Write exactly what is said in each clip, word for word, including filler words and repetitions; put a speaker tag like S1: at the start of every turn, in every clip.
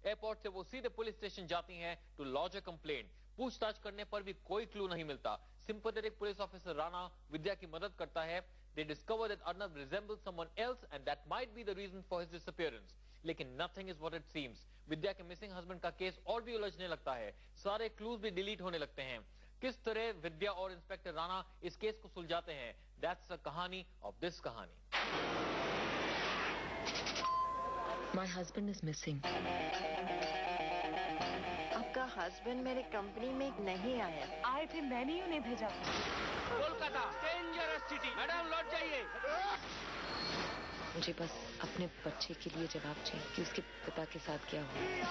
S1: Airport से वो सीधे पुलिस स्टेशन जाती हैं टू लॉज अ कंप्लेंट। पूछताछ करने पर भी कोई क्लू नहीं मिलता। Sympathetic police officer Rana Vidya की मदद करता है। They discover that Arnab resembles someone else and that might be the reason for his disappearance. लेकिन nothing is what it seems. विद्या के मिसिंग हस्बैंड का केस और भी उलझने लगता है। सारे क्लूज भी डिलीट होने लगते हैं। किस तरह विद्या और इंस्पेक्टर राणा इस केस को सुलझाते हैं, That's the कहानी of this कहानी।
S2: My husband is missing.
S3: आपका हस्बैंड मेरे कंपनी में नहीं आया।
S4: आए थे, मैंने ही उन्हें भेजा।
S5: कोलकाता डेंजरस सिटी, मैडम लौट जाइए।
S2: मुझे बस अपने बच्चे के लिए जवाब चाहिए कि उसके पिता के साथ क्या हुआ।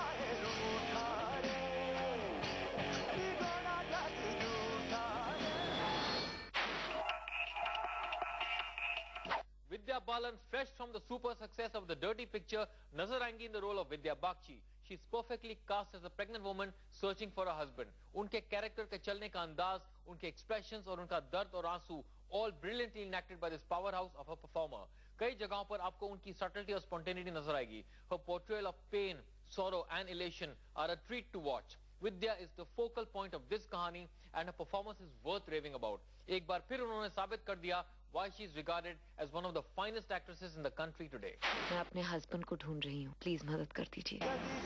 S1: Vidya Balan, fresh from the super success of The Dirty Picture, nazar आएंगी in the role of Vidya Bagchi. She's perfectly cast as a pregnant woman searching for a husband. उनके कैरेक्टर के चलने का अंदाज, उनके एक्सप्रेशंस और उनका दर्द और आंसू, all brilliantly enacted by this powerhouse of a performer. कई जगहों पर आपको उनकी subtlety और spontaneity नजर आएगी. Her portrayal of pain, sorrow and elation are a treat to watch. Vidya is the focal point of this कहानी and her performance is worth raving about. एक बार फिर उन्होंने साबित कर दिया why she is regarded as one of the finest actresses in the country today.
S2: मैं अपने husband को ढूंढ रही हूँ, प्लीज मदद कर दीजिए।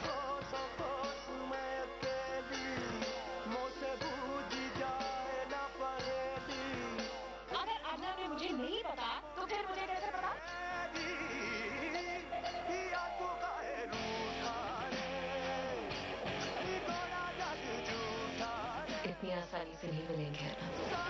S4: अगर अर्नब ने मुझे नहीं पता तो फिर मुझे कैसे पता?
S2: इतनी आसानी से नहीं मिलेंगे अर्नब।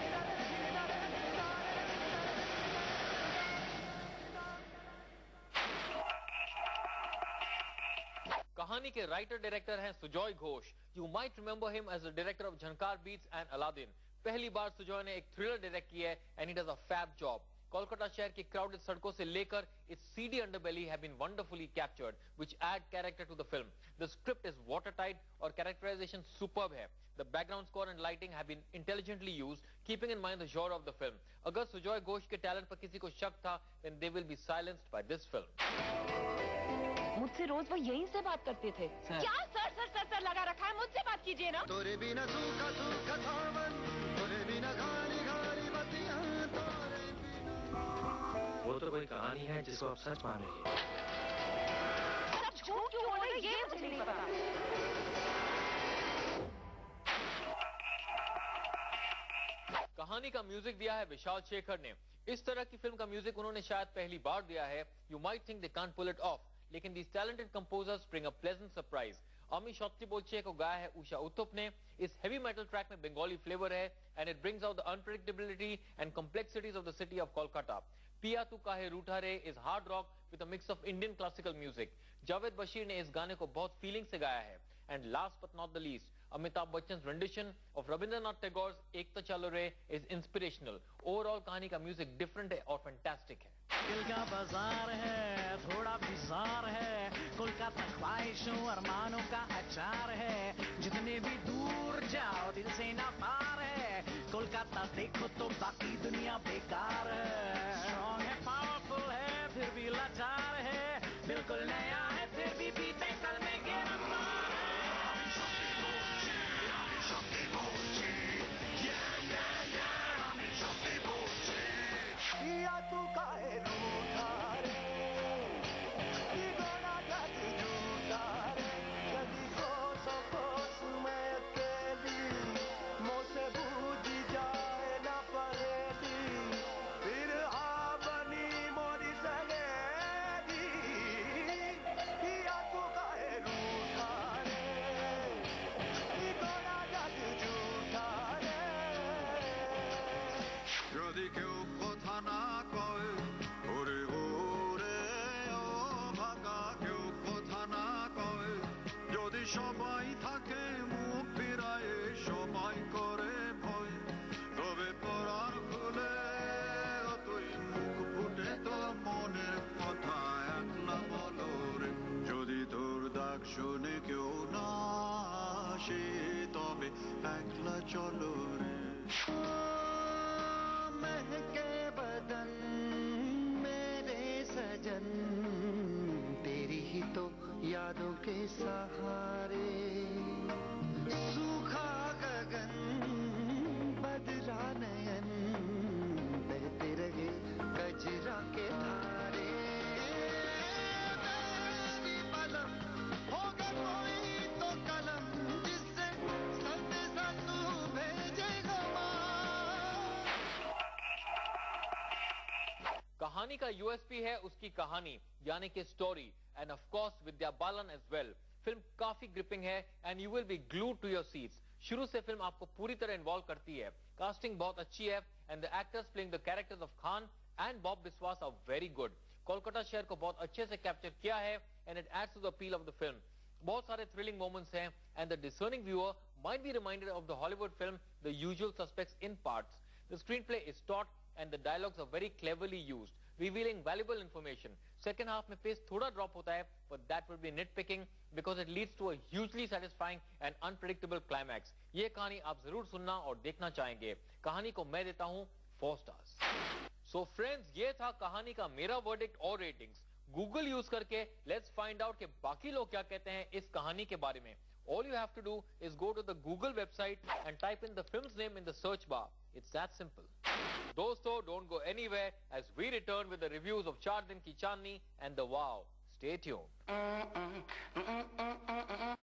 S1: कहानी के राइटर डायरेक्टर हैं Sujoy Ghosh. You might remember him as the director of Jhankaar beats and Aladin. पहली बार सुजॉय ने एक थ्रिलर डायरेक्ट किया है and he does a fab job. Kolkata शहर की क्राउडेड सड़कों से लेकर its seedy underbelly have been wonderfully captured which add character to the film. The script is watertight और कैरेक्टराइजेशन सुपर्ब है। The background score and lighting have been intelligently used keeping in mind the genre of the film. अगर सुजॉय घोष के talent पर किसी को शक था then they will be silenced by this film.
S4: मुझसे रोज वो यहीं से बात करते थे। क्या सर सर सर सर लगा रखा है, मुझसे बात कीजिए ना।
S6: तोरे बिना सूखा सूखा सावन, तोरे बिना घानी घानी बतियां, तोरे बिना।
S5: वो तो कोई कहानी है जिसको आप सच मान रही है।
S4: सब झूठ क्यों बोल रहे ये मुझे नहीं पता।
S1: कहानी का म्यूजिक दिया है विशाल शेखर ने। इस तरह की फिल्म का म्यूजिक उन्होंने शायद पहली बार दिया है। You might think they can't pull it off, लेकिन these talented composers bring a pleasant surprise. अमी शक्ति बोचे को गाया है उषा उत्तुप ने। इस heavy metal track में बंगाली फ्लेवर है and it brings out the unpredictability and complexities of the city of Kolkata. पिया तू काहे रूठा रे is hard rock with a mix of Indian classical music. Javed Bashir ने इस गाने को बहुत फीलिंग से गाया है। And last but not the least, Amitabh Bachchan rendition of Rabindranath Tagore's Ekta Chalo Re is inspirational. Overall कहानी का म्यूजिक डिफरेंट है और फैंटास्टिक है।
S7: दिल का बाजार है, थोड़ा बिजार है, कोलकाता ख्वाहिशों अरमानों का अचार है। जितने भी दूर जाओ दिल से ना पार है, कोलकाता देखो तो बाकी दुनिया बेकार है। स्ट्रॉन्ग है, पावरफुल है, फिर भी लाचार है, बिल्कुल नया है फिर भी बीते कल में गिरफ्तार है।
S6: या तू काहे रूठा रे, गोना जग झूठा रे, कभी कोस कोस मैं अकेली, मुझसे बूझ जाए ना परेली, फिर आ बनी मोरी सगेली। या तू काहे रूठा रे, गोना जग झूठा रे। यदि क्यों কথা না কয় ওরে ওরে ও ভাঙা কেউ কথা না কয়, যদি সবাই থাকে মুখ ফিরায় সবাই করে ভয়, তবে পরাণ খুলে তুই মুখ ফুটে তো মনের কথা একলা বলো রে। যদি তোর ডাক শুনে কেউ না আসে তবে একলা চলো রে। महके बदन मेरे सजन, तेरी ही तो यादों के सहारे सूखा गगन बदला नयन बहते रहे कजरा के धारे मेरी बलम होगा कोई तो कलम जिससे संदेशा तू भेजेगा
S1: कहानी का यूएसपी है उसकी कहानी यानी कि story and of course Vidya Balan as well. Film काफी ग्रिपिंग है and you will be glued to your seats. शुरू से फिल्म आपको पूरी तरह इन्वॉल्व करती है। कास्टिंग बहुत अच्छी है and the actors playing the characters of Khan and Bob Biswas are very good. Kolkata शहर को बहुत अच्छे से कैप्चर किया है and it adds to the appeal of the film. बहुत सारे थ्रिलिंग मोमेंट्स हैं and the discerning viewer might be reminded of the Hollywood film the usual suspects in parts. The screenplay is taut and the dialogues are very cleverly used, revealing valuable information. Second half में pace थोड़ा drop होता है, but that would be nitpicking because it leads to a hugely satisfying and unpredictable climax. ये कहानी आप जरूर सुनना और देखना चाहेंगे। कहानी को मैं देता हूँ four stars. So friends, ये था कहानी का मेरा verdict और ratings. Google यूज करके let's find out कि बाकी लोग क्या कहते हैं इस कहानी के बारे में। All you have to do is go to the Google website and type in the film's name in the search bar. It's that simple. Dosto, don't go anywhere as we return with the reviews of Char Din Ki Chandni and the Wow. Stay tuned.